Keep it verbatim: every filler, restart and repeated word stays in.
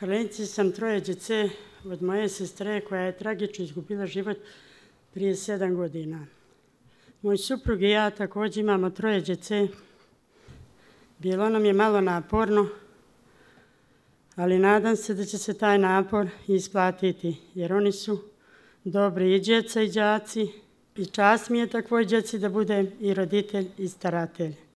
Hranici sam troje djece od moje sestre koja je tragično izgubila život prije sedam godina. Moj suprug i ja također imamo troje djece. Bilo nam je malo naporno, ali nadam se da će se taj napor isplatiti, jer oni su dobri i djeca i đaci i čast mi je takvoj djeci da budem i roditelj i staratelj.